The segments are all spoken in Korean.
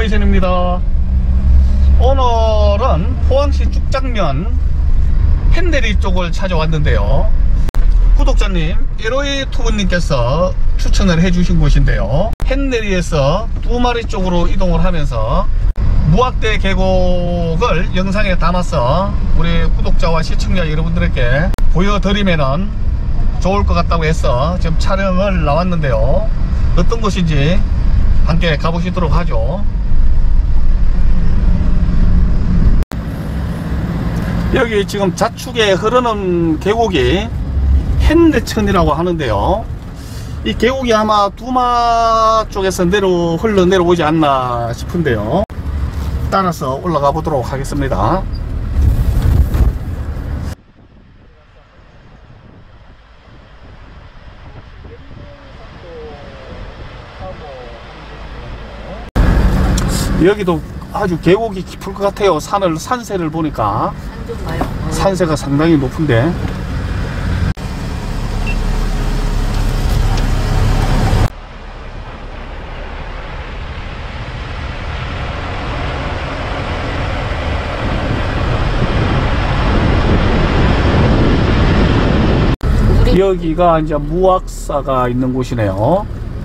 내비게이션입니다. 오늘은 포항시 죽장면 햇내리 쪽을 찾아왔는데요. 구독자님 LOE 투브님께서 추천을 해주신 곳인데요. 햇내리에서 두 마리 쪽으로 이동을 하면서 무악대 계곡을 영상에 담아서 우리 구독자와 시청자 여러분들에게 보여드리면은 좋을 것 같다고 해서 지금 촬영을 나왔는데요. 어떤 곳인지 함께 가보시도록 하죠. 여기 지금 좌측에 흐르는 계곡이 햇내천이라고 하는데요. 이 계곡이 아마 두마 쪽에서 흘러 내려오지 않나 싶은데요. 따라서 올라가 보도록 하겠습니다. 여기도 아주 계곡이 깊을 것 같아요. 산세를 보니까 산 좀 봐요. 산세가 상당히 높은데. 여기가 이제 무악사가 있는 곳이네요.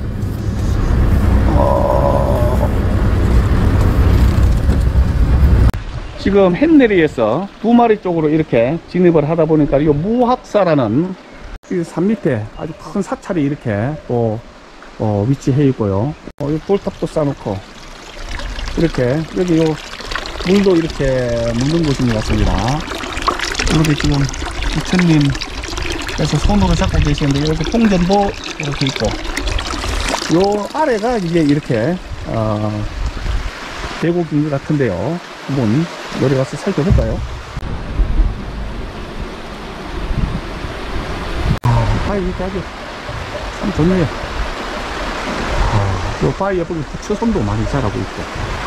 지금 햇내리에서 두 마리 쪽으로 이렇게 진입을 하다 보니까 이 무악사라는 이 산 밑에 아주 큰 사찰이 이렇게 또 위치해 있고요. 이 돌탑도 쌓아놓고 이렇게 여기 요 물도 이렇게 묻는 곳인 것 같습니다. 여기 지금 부처님께서 손으로 잡고 계시는데 이렇게 통전도 이렇게 있고, 요 아래가 이제 이렇게 계곡인 것 같은데요. 한번 내려가서 살펴볼까요? 바위 이렇게 아주 참 좋네요. 요 바위 옆에 부처손도 많이 자라고 있고,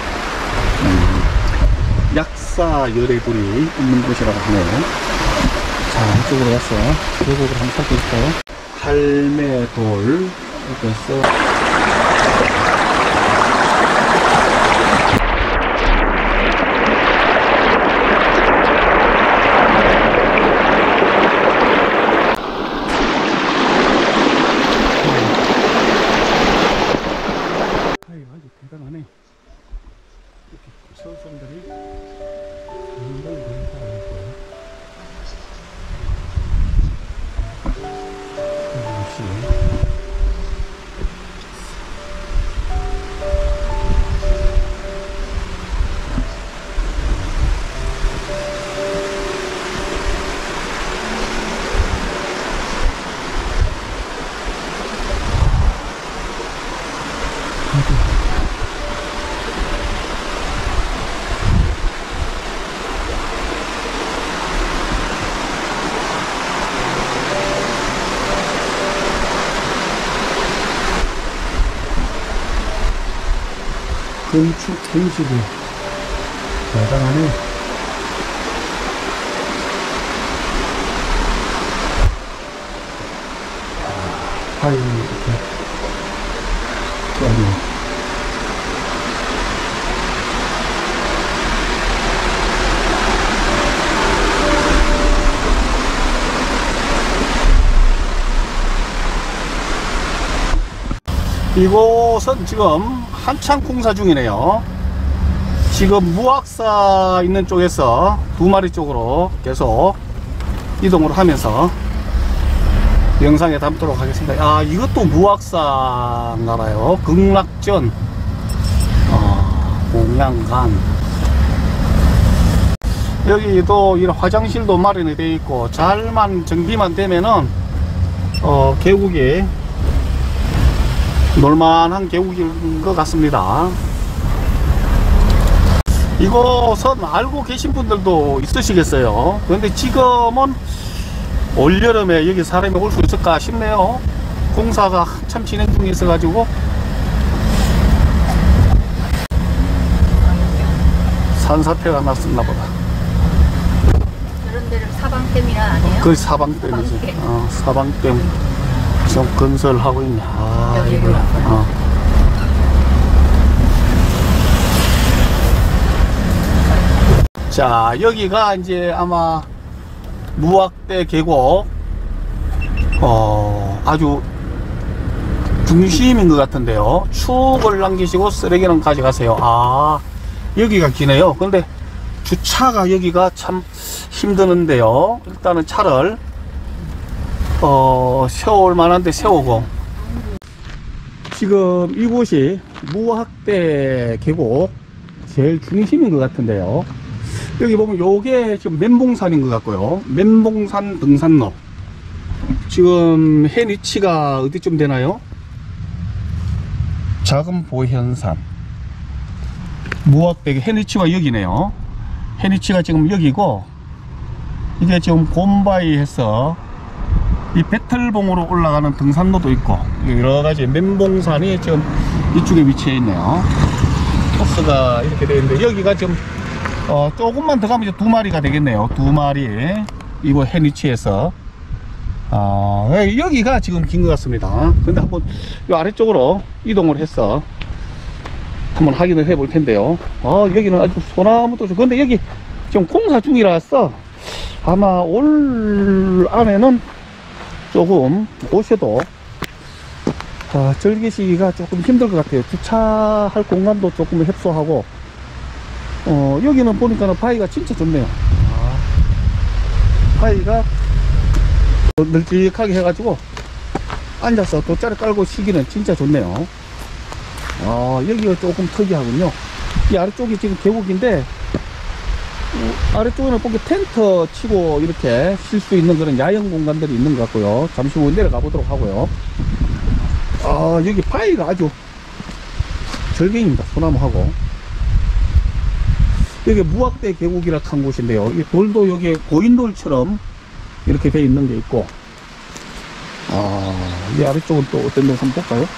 약사 열애들이 있는 곳이라고 하네요. 자, 이쪽으로 가서 계곡을 한번 살펴볼까요? 할매돌 이렇게 해서 아주 대단하네. 이렇게 서성들이 굉장히 많이 살아있고요. 건축 형식이 대단하네. 하이 이렇게 아주 이곳은 지금 한창 공사 중이네요. 지금 무악사 있는 쪽에서 두 마리 쪽으로 계속 이동을 하면서 영상에 담도록 하겠습니다. 아, 이것도 무악사인가봐요. 극락전 공양간. 여기도 이런 화장실도 마련이 되어 있고 잘만 정비만 되면은 계곡이 놀만한 계곡인 것 같습니다. 이곳은 알고 계신 분들도 있으시겠어요. 그런데 지금은 올여름에 여기 사람이 올 수 있을까 싶네요. 공사가 한참 진행 중에 있어 가지고 산사태가 났었나 보다. 그런 데를 사방댐이라 아니에요? 그 사방댐이지. 사방댐 지금 건설하고 있네. 아, 이거. 자, 여기가 이제 아마 무학대 계곡 아주 중심인 것 같은데요. 추억을 남기시고 쓰레기는 가져가세요. 아, 여기가 기네요. 근데 주차가 여기가 참 힘드는데요. 일단은 차를 세워올 만한데 세우고, 지금 이곳이 무학대 계곡 제일 중심인 것 같은데요. 여기 보면 요게 지금 멘봉산인 것 같고요. 멘봉산 등산로. 지금 해 위치가 어디쯤 되나요? 작은 보현산. 무학대 해 위치가 여기네요. 해 위치가 지금 여기고, 이게 지금 곰바위 해서 이 배틀봉으로 올라가는 등산로도 있고, 여러가지 멘봉산이 지금 이쪽에 위치해 있네요. 코스가 이렇게 되어 있는데, 여기가 지금 조금만 더 가면 이제 2마리가 되겠네요. 2마리. 이거 해 위치에서 여기가 지금 긴 것 같습니다. 근데 한번 이 아래쪽으로 이동을 해서 한번 확인을 해 볼 텐데요. 여기는 아주 소나무도 좋고, 근데 여기 지금 공사 중이라서 아마 올 안에는 조금 오셔도 즐기시기가 조금 힘들 것 같아요. 주차할 공간도 조금 협소하고, 여기는 보니까는 바위가 진짜 좋네요. 바위가 널찍하게 해가지고 앉아서 돗자리 깔고 쉬기는 진짜 좋네요. 여기가 조금 특이하군요. 이 아래쪽이 지금 계곡인데, 아래쪽에는 보기 텐트 치고 이렇게 쉴 수 있는 그런 야영 공간들이 있는 것 같고요. 잠시 후 내려가 보도록 하고요. 여기 바위가 아주 절경입니다. 소나무하고. 여기 무학대 계곡이라 한 곳인데요. 이 돌도 여기 고인돌처럼 이렇게 돼 있는 게 있고, 이 아래쪽은 또 어떤 데서 한번 볼까요?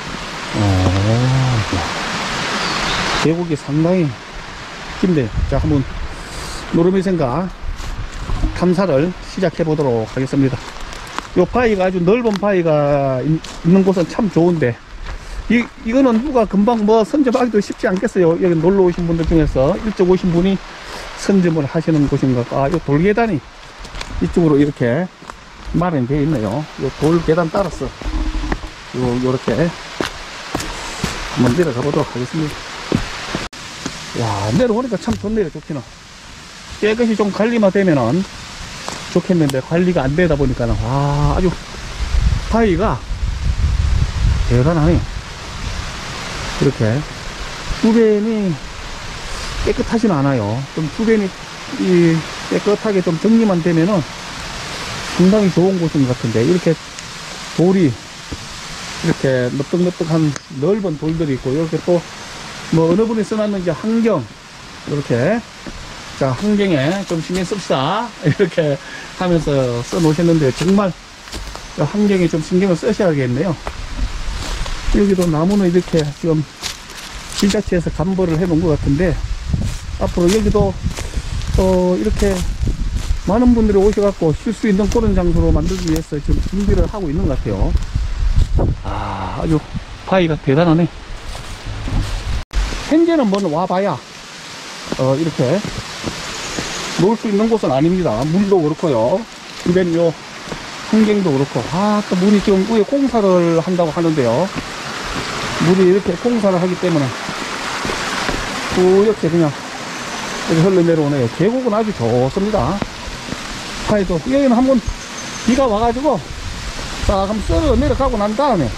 계곡이 상당히 깊네요. 자, 한번 노름의 생각 탐사를 시작해 보도록 하겠습니다. 요 바위가 아주 넓은 바위가 있는 곳은 참 좋은데, 이거는 누가 금방 뭐 선점하기도 쉽지 않겠어요. 여기 놀러 오신 분들 중에서 일찍 오신 분이 선점을 하시는 곳인 것 같고, 요 돌계단이 이쪽으로 이렇게 마련되어 있네요. 요 돌계단 따라서 요렇게 한번 내려가 보도록 하겠습니다. 와, 내려오니까 참 좋네요. 좋기는 깨끗이 좀 관리만 되면은 좋겠는데, 관리가 안 되다 보니까는 아주 바위가 대단하네. 이렇게 주변이 깨끗하진 않아요. 좀 주변이 깨끗하게 좀 정리만 되면은 상당히 좋은 곳인 것 같은데, 이렇게 돌이 이렇게 너뜩너뜩한 넓은 돌들이 있고, 이렇게 또 뭐 어느 분이 써놨는지 환경, 이렇게 자, 환경에 좀 신경 씁시다 이렇게 하면서 써 놓으셨는데, 정말 환경에 좀 신경을 쓰셔야겠네요. 여기도 나무는 이렇게 지금 지자체에서 감벌을 해 놓은 것 같은데, 앞으로 여기도 이렇게 많은 분들이 오셔갖고 쉴 수 있는 그런 장소로 만들기 위해서 지금 준비를 하고 있는 것 같아요. 아주 바위가 대단하네. 현재는 뭐 와봐야 이렇게 놀 수 있는 곳은 아닙니다. 물도 그렇고요, 주변 요 환경도 그렇고. 또 물이 지금 위에 공사를 한다고 하는데요, 물이 이렇게 공사를 하기 때문에 이렇게 그냥 이렇게 흘러내려오네요. 계곡은 아주 좋습니다. 바위도 여기는 한번 비가 와가지고 자, 한번 썰어 내려가고 난 다음에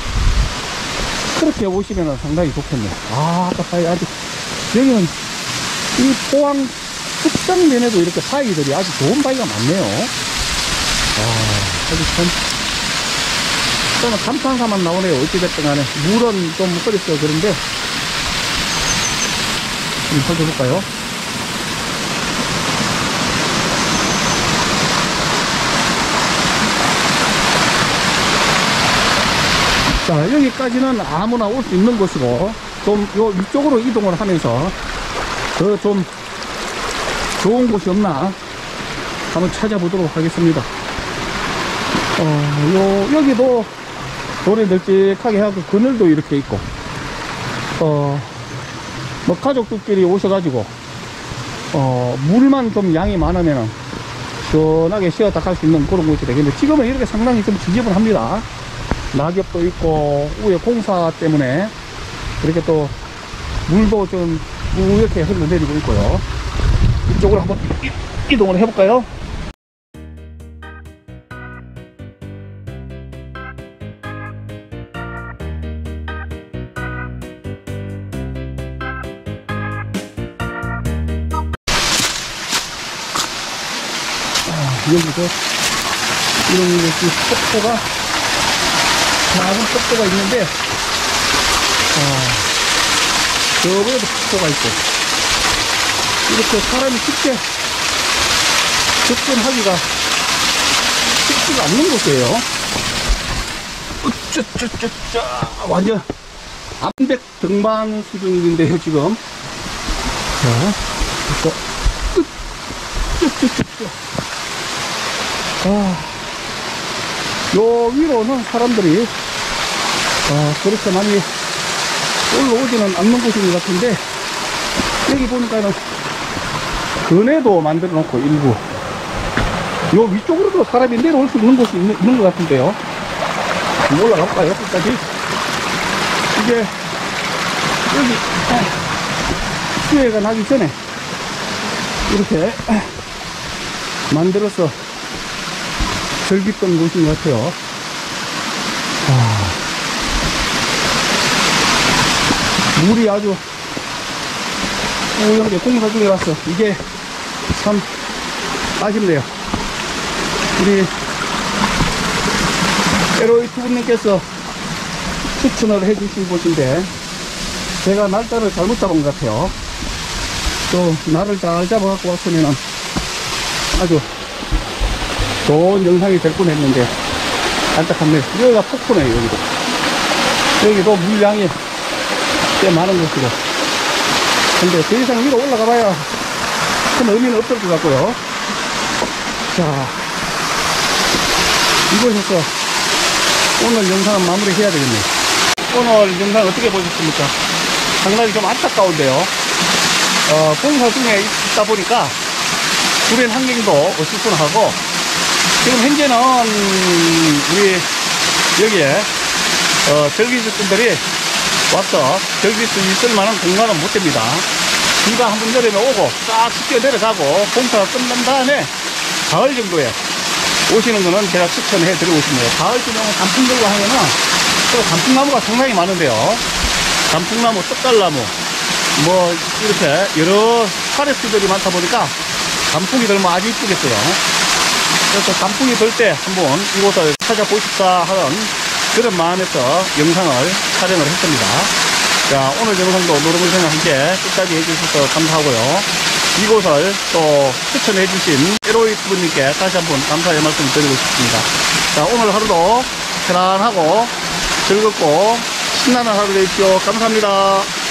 그렇게 오시면 상당히 좋겠네요. 바위 아주, 여기는 이 포항 숙장면에도 이렇게 바위들이 아주 좋은 바위가 많네요. 아주 참, 저는 감탄사만 나오네요. 어찌됐든 간에 물은 좀 흐렸어요. 그런데 좀 살펴볼까요? 자, 여기까지는 아무나 올 수 있는 곳이고, 좀 요 위쪽으로 이동을 하면서 더 좀 좋은 곳이 없나 한번 찾아보도록 하겠습니다. 여기도 돌이 널찍하게 하고 그늘도 이렇게 있고, 뭐 가족들끼리 오셔가지고 물만 좀 양이 많으면 시원하게 쉬었다 갈 수 있는 그런 곳이 되겠는데, 지금은 이렇게 상당히 좀 지저분합니다. 낙엽도 있고 위에 공사 때문에 이렇게 또 물도 좀 이렇게 흘러내리고 있고요. 이쪽으로 한번 이동을 해볼까요? 여기서 이런 폭포가, 작은 폭포가 있는데, 저번에도 폭포가 있고, 이렇게 사람이 쉽게 접근하기가 쉽지가 않는 곳이에요. 완전 암벽 등반 수준인데요, 지금. 자, 요 위로는 사람들이 그렇게 많이 올라오지는 않는 곳인 것 같은데, 여기 보니까는 그네도 만들어 놓고 일부 요 위쪽으로도 사람이 내려올 수 있는 곳이 있는 것 같은데요. 한번 올라가 볼까요? 끝까지. 이게 여기 수해가 나기 전에 이렇게 만들어서 즐겼던 곳인 것 같아요. 물이 아주 우연하게 공사 중이라서 이게 참 아쉽네요. 우리 LOE 투부님께서 추천을 해주신 곳인데, 제가 날짜를 잘못 잡은 것 같아요. 또 날을 잘 잡아갖고 왔으면 아주 좋은 영상이 될 뻔했는데 안타깝네요. 여기가 폭포네요. 여기도 물량이 꽤 많은 곳이고, 근데 더 이상 위로 올라가 봐야 큰 의미는 없을 것 같고요. 자, 이곳에서 오늘 영상은 마무리 해야 되겠네요. 오늘 영상 어떻게 보셨습니까? 상당히 좀 안타까운데요. 공사 중에 있다 보니까 주변 환경도 어수선하고, 지금 현재는 우리 여기에 즐기실 분들이 와서 즐길 수 있을 만한 공간은 못 됩니다. 비가 한 번 내리면 오고 싹 씻겨 내려가고, 공사가 끝난 다음에 가을 정도에 오시는 거는 제가 추천해 드리고 싶네요. 가을쯤에 단풍들과 하면은 또 단풍나무가 상당히 많은데요. 단풍나무, 떡달나무, 뭐 이렇게 여러 파레스들이 많다 보니까 단풍이 들면 아주 이쁘겠어요. 그래서 단풍이 들 때 한번 이곳을 찾아보십사 하는 그런 마음에서 영상을 촬영을 했습니다. 자, 오늘 영상도 노르문생과 함께 끝까지 해주셔서 감사하고요. 이곳을 또 추천해 주신 LOE 투부님께 다시 한번 감사의 말씀 드리고 싶습니다. 자, 오늘 하루도 편안하고 즐겁고 신나는 하루 되십시오. 감사합니다.